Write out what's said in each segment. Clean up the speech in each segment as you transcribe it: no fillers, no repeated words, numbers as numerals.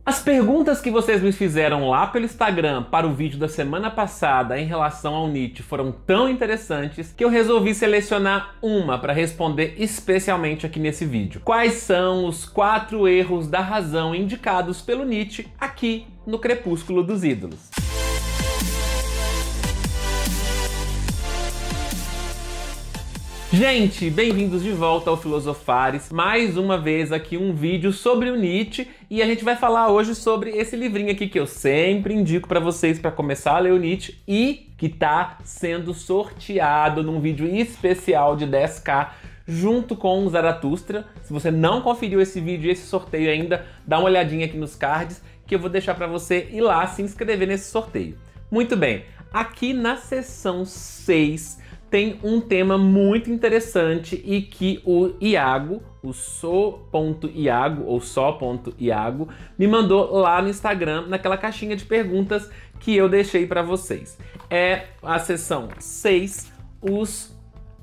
As perguntas que vocês me fizeram lá pelo Instagram para o vídeo da semana passada em relação ao Nietzsche foram tão interessantes que eu resolvi selecionar uma para responder especialmente aqui nesse vídeo. Quais são os 4 erros da razão indicados pelo Nietzsche aqui no Crepúsculo dos Ídolos? Gente, bem-vindos de volta ao Filosofares, mais uma vez aqui um vídeo sobre o Nietzsche e a gente vai falar hoje sobre esse livrinho aqui que eu sempre indico para vocês para começar a ler o Nietzsche e que tá sendo sorteado num vídeo especial de 10k junto com o Zaratustra. Se você não conferiu esse vídeo e esse sorteio ainda, dá uma olhadinha aqui nos cards que eu vou deixar para você ir lá se inscrever nesse sorteio. Muito bem, aqui na seção 6 tem um tema muito interessante e que o Iago, o so.iago ou só.iago, me mandou lá no Instagram, naquela caixinha de perguntas que eu deixei para vocês. É a seção 6, os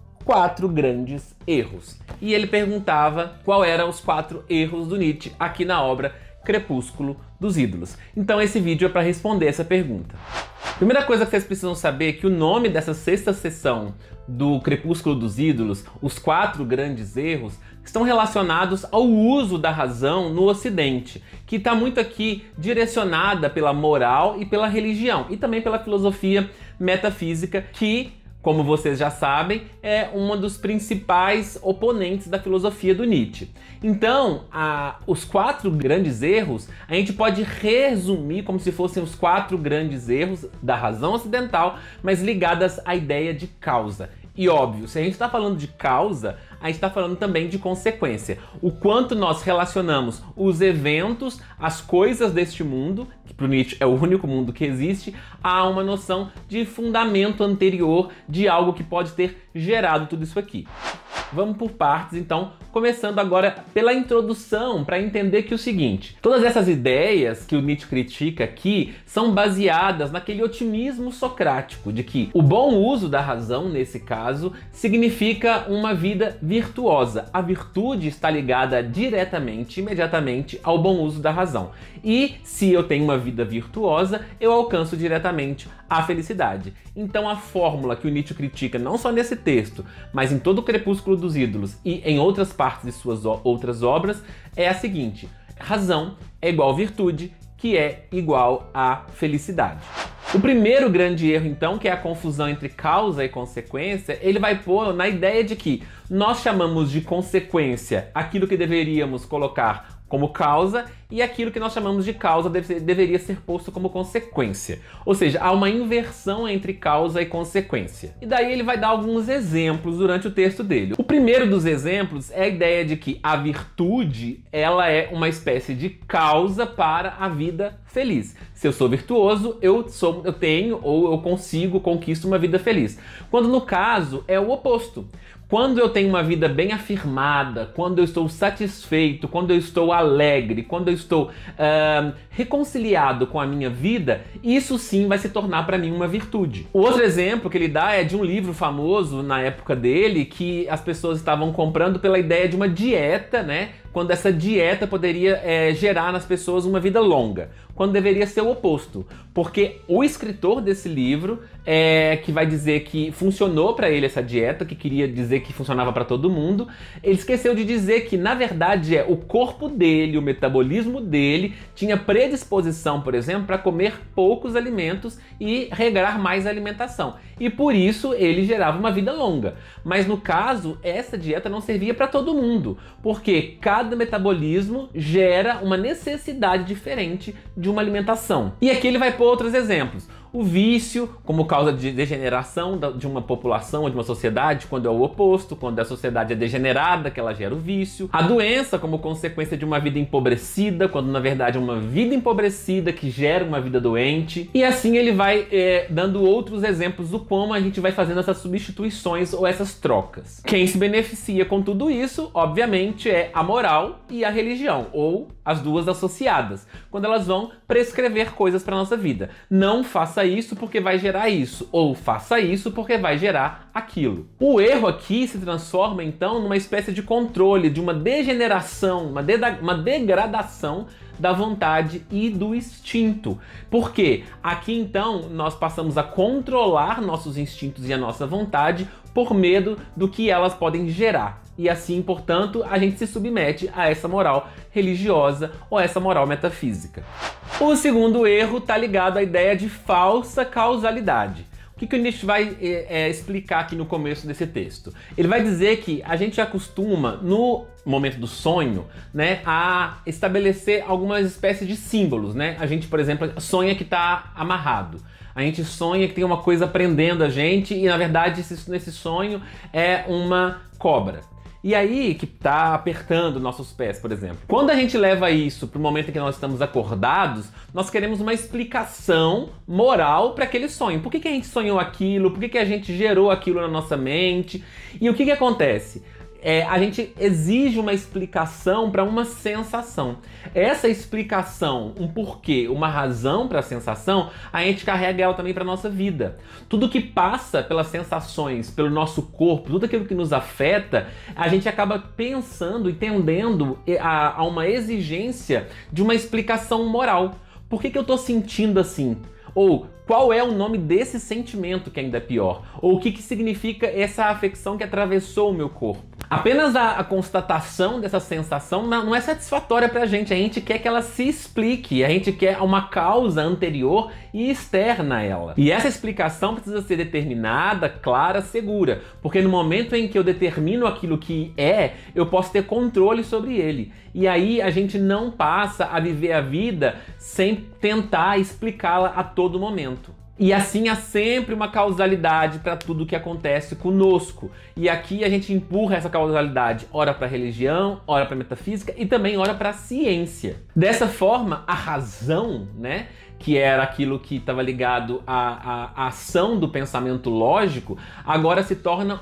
4 grandes erros. E ele perguntava qual eram os 4 erros do Nietzsche aqui na obra Crepúsculo dos Ídolos. Então esse vídeo é para responder essa pergunta. Primeira coisa que vocês precisam saber é que o nome dessa 6ª sessão do Crepúsculo dos Ídolos, os 4 grandes erros, estão relacionados ao uso da razão no Ocidente, que está muito aqui direcionada pela moral e pela religião, e também pela filosofia metafísica, que, como vocês já sabem, é um dos principais oponentes da filosofia do Nietzsche. Então, os 4 grandes erros, a gente pode resumir como se fossem os 4 grandes erros da razão ocidental, mas ligadas à ideia de causa. E óbvio, se a gente está falando de causa, a gente está falando também de consequência. O quanto nós relacionamos os eventos, as coisas deste mundo, que para o Nietzsche é o único mundo que existe, a uma noção de fundamento anterior de algo que pode ter gerado tudo isso aqui. Vamos por partes, então, começando agora pela introdução, para entender que é o seguinte: todas essas ideias que o Nietzsche critica aqui são baseadas naquele otimismo socrático de que o bom uso da razão, nesse caso, significa uma vida virtuosa. A virtude está ligada diretamente, imediatamente, ao bom uso da razão. E se eu tenho uma vida virtuosa, eu alcanço diretamente a felicidade. Então a fórmula que o Nietzsche critica, não só nesse texto, mas em todo o Crepúsculo dos Ídolos e em outras partes de suas outras obras, é a seguinte: razão é igual virtude, que é igual a felicidade. O primeiro grande erro, então, que é a confusão entre causa e consequência, ele vai pôr na ideia de que nós chamamos de consequência aquilo que deveríamos colocar como causa e aquilo que nós chamamos de causa deveria ser posto como consequência. Ou seja, há uma inversão entre causa e consequência. E daí ele vai dar alguns exemplos durante o texto dele. O primeiro dos exemplos é a ideia de que a virtude, ela é uma espécie de causa para a vida feliz. Se eu sou virtuoso, eu tenho ou eu conquisto uma vida feliz. Quando no caso é o oposto. Quando eu tenho uma vida bem afirmada, quando eu estou satisfeito, quando eu estou alegre, quando eu estou reconciliado com a minha vida, isso sim vai se tornar para mim uma virtude. O outro exemplo que ele dá é de um livro famoso na época dele, que as pessoas estavam comprando pela ideia de uma dieta, né? Quando essa dieta poderia gerar nas pessoas uma vida longa, quando deveria ser o oposto. Porque o escritor desse livro, que vai dizer que funcionou para ele essa dieta, que queria dizer que funcionava para todo mundo, ele esqueceu de dizer que, na verdade, o corpo dele, o metabolismo dele, tinha predisposição, por exemplo, para comer poucos alimentos e regrar mais a alimentação. E por isso ele gerava uma vida longa. Mas no caso, essa dieta não servia para todo mundo, porque cada metabolismo gera uma necessidade diferente de uma alimentação. E aqui ele vai pôr outros exemplos. O vício, como causa de degeneração de uma população ou de uma sociedade, quando é o oposto, quando a sociedade é degenerada, que ela gera o vício. A doença, como consequência de uma vida empobrecida, quando na verdade é uma vida empobrecida que gera uma vida doente. E assim ele vai dando outros exemplos do como a gente vai fazendo essas substituições ou essas trocas. Quem se beneficia com tudo isso, obviamente, é a moral e a religião, ou as duas associadas, quando elas vão prescrever coisas para nossa vida. Não faça faça isso porque vai gerar isso, ou faça isso porque vai gerar aquilo. O erro aqui se transforma então numa espécie de controle, de uma degeneração, uma degradação da vontade e do instinto. Por quê? Aqui então nós passamos a controlar nossos instintos e a nossa vontade por medo do que elas podem gerar. E assim, portanto, a gente se submete a essa moral religiosa ou essa moral metafísica. O segundo erro está ligado à ideia de falsa causalidade. O que o Nietzsche vai explicar aqui no começo desse texto? Ele vai dizer que a gente acostuma, no momento do sonho, né, a estabelecer algumas espécies de símbolos, né? A gente, por exemplo, sonha que está amarrado. A gente sonha que tem uma coisa prendendo a gente e, na verdade, nesse sonho é uma cobra. E aí que tá apertando nossos pés, por exemplo. Quando a gente leva isso para o momento em que nós estamos acordados, nós queremos uma explicação moral para aquele sonho. Por que a gente sonhou aquilo? Por que a gente gerou aquilo na nossa mente? E o que acontece? A gente exige uma explicação para uma sensação. Essa explicação, um porquê, uma razão para a sensação, a gente carrega ela também para a nossa vida. Tudo que passa pelas sensações, pelo nosso corpo, tudo aquilo que nos afeta, a gente acaba pensando e tendendo a uma exigência de uma explicação moral. Por que eu estou sentindo assim? Ou qual é o nome desse sentimento que ainda é pior? Ou o que significa essa afecção que atravessou o meu corpo? Apenas a constatação dessa sensação não é satisfatória pra gente. A gente quer que ela se explique, a gente quer uma causa anterior e externa a ela. E essa explicação precisa ser determinada, clara, segura. Porque no momento em que eu determino aquilo que eu posso ter controle sobre ele. E aí a gente não passa a viver a vida sem tentar explicá-la a todo momento. E assim há sempre uma causalidade para tudo que acontece conosco. E aqui a gente empurra essa causalidade, ora para a religião, ora para a metafísica e também ora para a ciência. Dessa forma, a razão, né, que era aquilo que estava ligado à ação do pensamento lógico, agora se tornam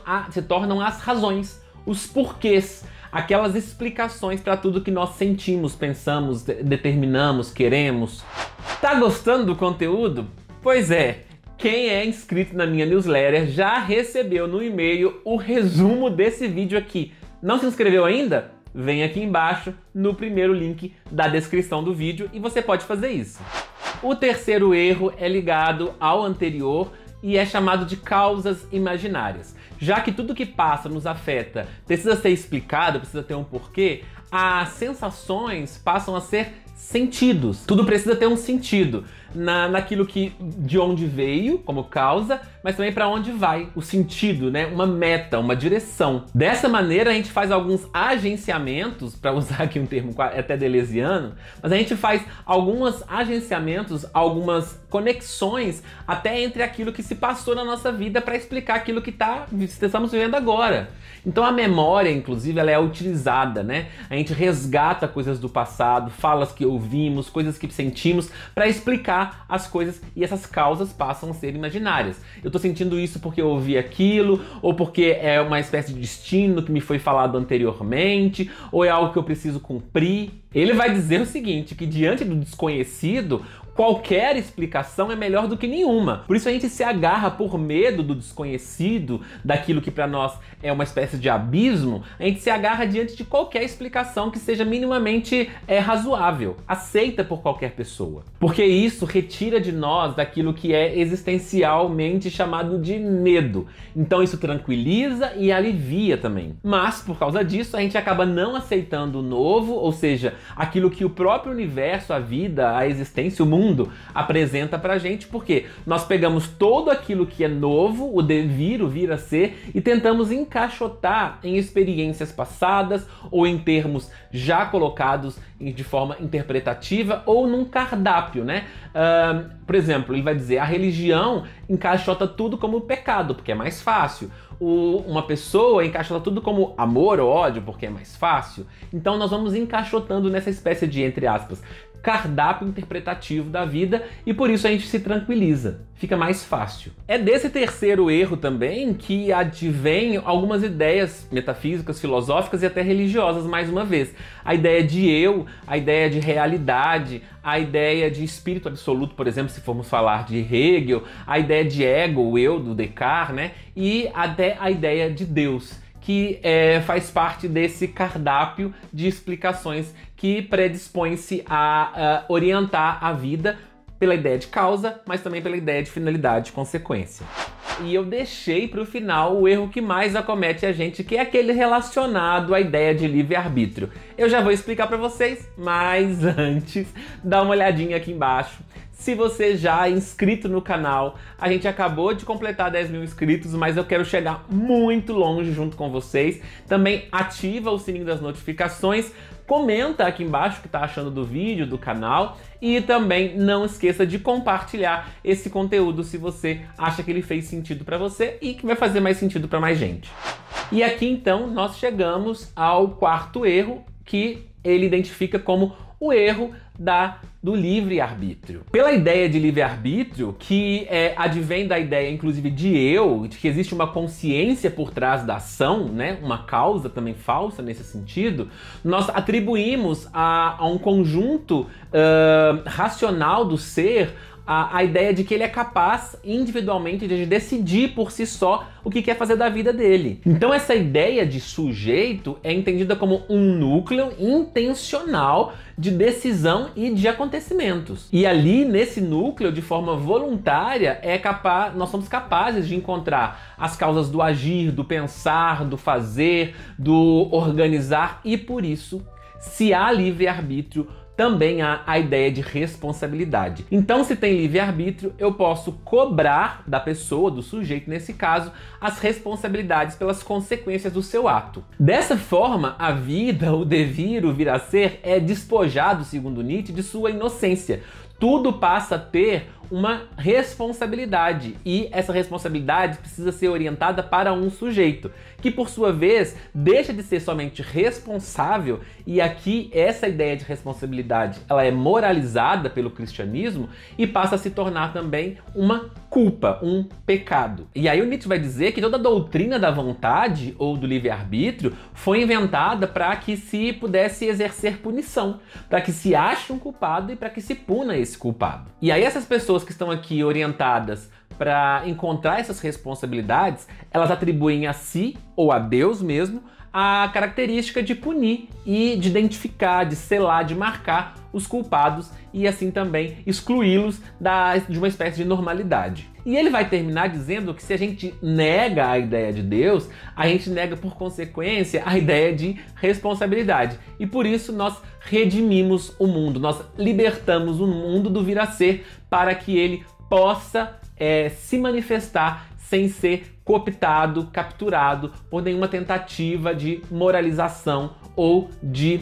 as razões, os porquês, aquelas explicações para tudo que nós sentimos, pensamos, determinamos, queremos. Tá gostando do conteúdo? Pois é, quem é inscrito na minha newsletter já recebeu no e-mail o resumo desse vídeo aqui. Não se inscreveu ainda? Vem aqui embaixo no primeiro link da descrição do vídeo e você pode fazer isso. O terceiro erro é ligado ao anterior e é chamado de causas imaginárias. Já que tudo que passa nos afeta precisa ser explicado, precisa ter um porquê, as sensações passam a ser sentidos. Tudo precisa ter um sentido naquilo de onde veio, como causa, mas também para onde vai, o sentido, né? Uma meta, uma direção. Dessa maneira a gente faz alguns agenciamentos, para usar aqui um termo até deleuziano, mas a gente faz alguns agenciamentos, algumas conexões até entre aquilo que se passou na nossa vida para explicar aquilo que estamos vivendo agora. Então a memória, inclusive, ela é utilizada, né? A gente resgata coisas do passado, falas que ouvimos, coisas que sentimos, para explicar as coisas, e essas causas passam a ser imaginárias. Eu tô sentindo isso porque eu ouvi aquilo, ou porque é uma espécie de destino que me foi falado anteriormente, ou é algo que eu preciso cumprir. Ele vai dizer o seguinte, que diante do desconhecido, qualquer explicação é melhor do que nenhuma. Por isso a gente se agarra por medo do desconhecido, daquilo que para nós é uma espécie de abismo, a gente se agarra diante de qualquer explicação que seja minimamente razoável, aceita por qualquer pessoa. Porque isso retira de nós daquilo que é existencialmente chamado de medo. Então isso tranquiliza e alivia também. Mas por causa disso a gente acaba não aceitando o novo, ou seja, aquilo que o próprio universo, a vida, a existência, o mundo apresenta pra gente, porque nós pegamos todo aquilo que é novo, o devir, o vir a ser, e tentamos encaixotar em experiências passadas ou em termos já colocados de forma interpretativa ou num cardápio, né? Por exemplo, ele vai dizer, a religião encaixota tudo como pecado, porque é mais fácil. Uma pessoa encaixota tudo como amor ou ódio, porque é mais fácil. Então nós vamos encaixotando nessa espécie de, entre aspas, cardápio interpretativo da vida e por isso a gente se tranquiliza, fica mais fácil. É desse terceiro erro também que advém algumas ideias metafísicas, filosóficas e até religiosas, mais uma vez. A ideia de eu, a ideia de realidade, a ideia de espírito absoluto, por exemplo, se formos falar de Hegel, a ideia de ego, o eu do Descartes, né? E até a ideia de Deus, que faz parte desse cardápio de explicações que predispõe-se a orientar a vida pela ideia de causa, mas também pela ideia de finalidade e consequência. E eu deixei para o final o erro que mais acomete a gente, que é aquele relacionado à ideia de livre-arbítrio. Eu já vou explicar para vocês, mas antes, dá uma olhadinha aqui embaixo. Se você já é inscrito no canal, a gente acabou de completar 10 mil inscritos, mas eu quero chegar muito longe junto com vocês. Também ativa o sininho das notificações, comenta aqui embaixo o que tá achando do vídeo, do canal, e também não esqueça de compartilhar esse conteúdo se você acha que ele fez sentido para você e que vai fazer mais sentido para mais gente. E aqui então nós chegamos ao quarto erro, que ele identifica como o erro do livre-arbítrio. Pela ideia de livre-arbítrio, que advém da ideia inclusive de eu, de que existe uma consciência por trás da ação, né? Uma causa também falsa nesse sentido, nós atribuímos a um conjunto racional do ser a ideia de que ele é capaz individualmente de decidir por si só o que quer fazer da vida dele. Então essa ideia de sujeito é entendida como um núcleo intencional de decisão e de acontecimentos. E ali, nesse núcleo, de forma voluntária, nós somos capazes de encontrar as causas do agir, do pensar, do fazer, do organizar, e por isso, se há livre-arbítrio, também há a ideia de responsabilidade. Então, se tem livre-arbítrio, eu posso cobrar da pessoa, do sujeito nesse caso, as responsabilidades pelas consequências do seu ato. Dessa forma, a vida, o devir, o vir a ser, é despojado, segundo Nietzsche, de sua inocência. Tudo passa a ter uma responsabilidade, e essa responsabilidade precisa ser orientada para um sujeito, que por sua vez deixa de ser somente responsável, e aqui essa ideia de responsabilidade ela é moralizada pelo cristianismo e passa a se tornar também uma culpa, um pecado. E aí o Nietzsche vai dizer que toda a doutrina da vontade ou do livre-arbítrio foi inventada para que se pudesse exercer punição, para que se ache um culpado e para que se puna esse culpado. E aí essas pessoas que estão aqui orientadas para encontrar essas responsabilidades, elas atribuem a si ou a Deus mesmo a característica de punir e de identificar, de selar, de marcar os culpados e assim também excluí-los de uma espécie de normalidade. E ele vai terminar dizendo que se a gente nega a ideia de Deus, a gente nega por consequência a ideia de responsabilidade. E por isso nós redimimos o mundo, nós libertamos o mundo do vir a ser para que ele possa se manifestar sem ser cooptado, capturado por nenhuma tentativa de moralização ou de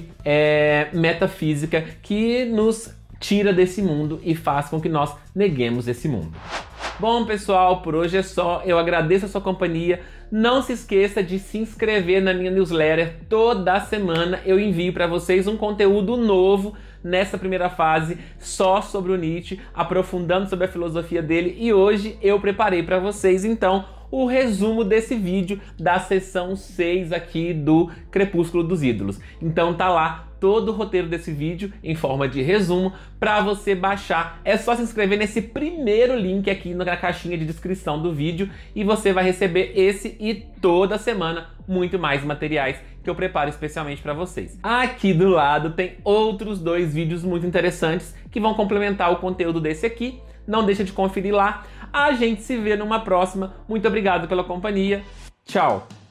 metafísica que nos tira desse mundo e faz com que nós neguemos esse mundo. Bom, pessoal, por hoje é só. Eu agradeço a sua companhia. Não se esqueça de se inscrever na minha newsletter. Toda semana eu envio para vocês um conteúdo novo nessa primeira fase só sobre o Nietzsche, aprofundando sobre a filosofia dele. E hoje eu preparei para vocês, então, o resumo desse vídeo da sessão 6 aqui do Crepúsculo dos Ídolos. Então tá lá todo o roteiro desse vídeo em forma de resumo para você baixar. É só se inscrever nesse primeiro link aqui na caixinha de descrição do vídeo e você vai receber esse e toda semana muito mais materiais que eu preparo especialmente para vocês. Aqui do lado tem outros 2 vídeos muito interessantes que vão complementar o conteúdo desse aqui. Não deixa de conferir lá. A gente se vê numa próxima. Muito obrigado pela companhia. Tchau!